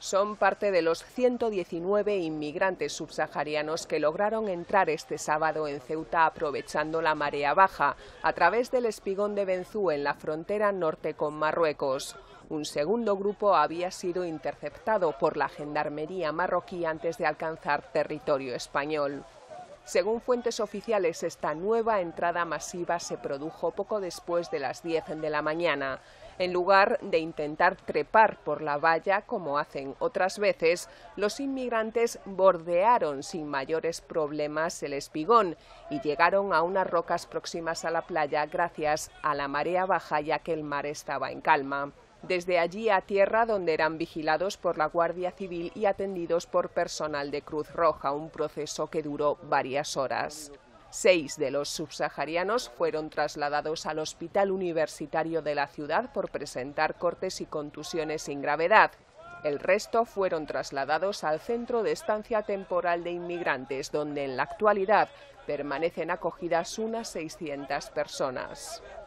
Son parte de los 119 inmigrantes subsaharianos que lograron entrar este sábado en Ceuta aprovechando la marea baja, a través del espigón de Benzú en la frontera norte con Marruecos. Un segundo grupo había sido interceptado por la gendarmería marroquí antes de alcanzar territorio español. Según fuentes oficiales, esta nueva entrada masiva se produjo poco después de las 10 de la mañana. En lugar de intentar trepar por la valla, como hacen otras veces, los inmigrantes bordearon sin mayores problemas el espigón y llegaron a unas rocas próximas a la playa gracias a la marea baja, ya que el mar estaba en calma. Desde allí a tierra, donde eran vigilados por la Guardia Civil y atendidos por personal de Cruz Roja, un proceso que duró varias horas. 6 de los subsaharianos fueron trasladados al Hospital Universitario de la ciudad por presentar cortes y contusiones sin gravedad. El resto fueron trasladados al Centro de Estancia Temporal de Inmigrantes, donde en la actualidad permanecen acogidas unas 600 personas.